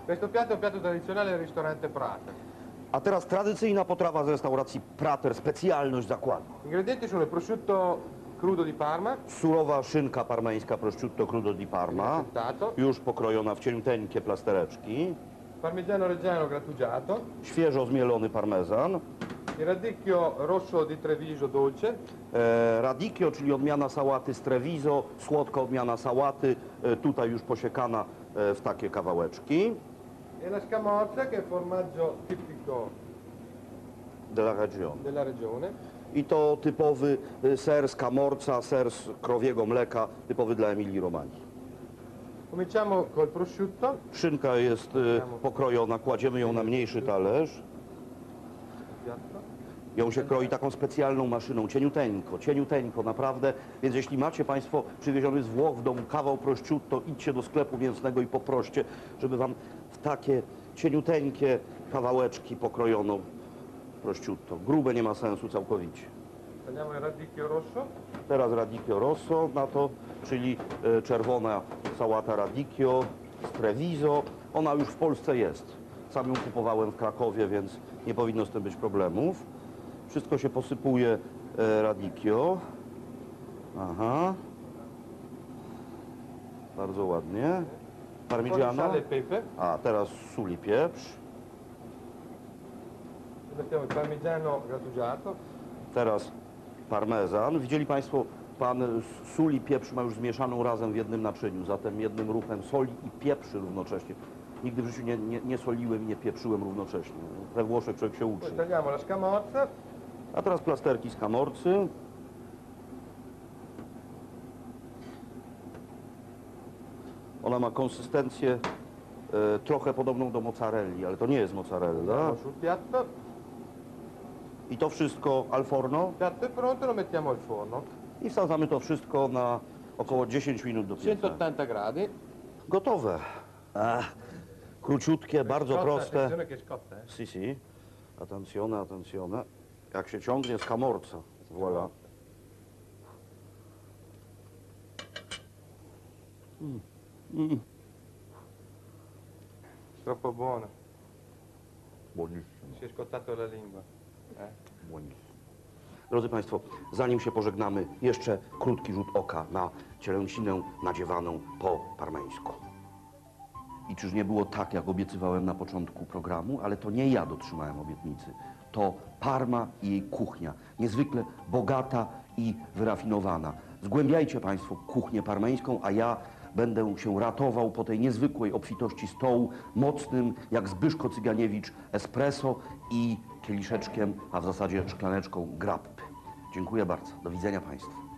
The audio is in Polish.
Questo piatto è un piatto tradizionale del ristorante Prater. A teraz tradycyjna potrawa z restauracji Prater, specjalność zakładu. Ingredienti sono il prosciutto crudo di Parma, Surowa szynka parmeńska prosciutto crudo di Parma, tagliato, już pokrojona w cieniuteńkie plastereczki, parmigiano reggiano grattugiato, świeżo zmielony parmezan, il radicchio rosso di Treviso dolce, radicchio, czyli odmiana sałaty z Treviso, słodka odmiana sałaty, tutaj już posiekana w takie kawałeczki. e la scamorza che è formaggio tipico Della regione. della regione. I to typowy ser z Camorza, ser z krowiego mleka, typowy dla Emilii Romagni. Cominciamo col prosciutto, Szynka jest pokrojona, kładziemy ją na mniejszy talerz. piatto. Ją się kroi taką specjalną maszyną, cieniuteńko naprawdę. Więc jeśli macie Państwo przywieziony z Włoch w domu kawał prosciutto, idźcie do sklepu mięsnego i poproście, żeby Wam w takie cieniuteńkie kawałeczki pokrojono prosciutto. Grube nie ma sensu całkowicie. Tagliamo il radicchio rosso, Teraz radicchio rosso na to, czyli czerwona sałata radicchio z Treviso. Ona już w Polsce jest. Sam ją kupowałem w Krakowie, więc nie powinno z tym być problemów. Wszystko się posypuje radicchio. Aha. Bardzo ładnie. un po' di Parmigiano. sale e pepe. A teraz sól i pieprz. Mettiamo il parmigiano grattugiato, Teraz parmezan. Widzieli Państwo, pan sól i pieprz ma już zmieszaną razem w jednym naczyniu, zatem jednym ruchem soli i pieprzy równocześnie. Nigdy w życiu nie soliłem i nie pieprzyłem równocześnie. We Włoszech człowiek się uczy. poi tagliamo la scamorza, A teraz plasterki z Camorcy. Ona ma konsystencję trochę podobną do mozzarelli, ale to nie jest mozzarella. andiamo sul piatto. I to wszystko al forno. Il piatto è pronto, lo mettiamo al forno. I wsadzamy to wszystko na około 10 minut do pieca. 180 gradi. Gotowe. Króciutkie, bardzo Scotta, proste. attenzione che scotta, eh. Si, si. Attenzione, attenzione. Jak się ciągnie z Camorza. Voilà. Troppo buono, Buonissimo. si è scottato la lingua. Buonissimo. Drodzy Państwo, zanim się pożegnamy, jeszcze krótki rzut oka na cielęcinę nadziewaną po parmeńsku. I czyż nie było tak, jak obiecywałem na początku programu, ale to nie ja dotrzymałem obietnicy. To Parma i jej kuchnia, niezwykle bogata i wyrafinowana. Zgłębiajcie Państwo kuchnię parmeńską, a ja będę się ratował po tej niezwykłej obfitości stołu, mocnym jak Zbyszko Cyganiewicz espresso i kieliszeczkiem, a w zasadzie szklaneczką grappy. Dziękuję bardzo. Do widzenia Państwu.